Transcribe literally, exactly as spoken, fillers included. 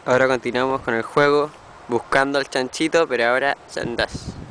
Ahora continuamos con el juego, buscando al chanchito, pero ahora Sandash.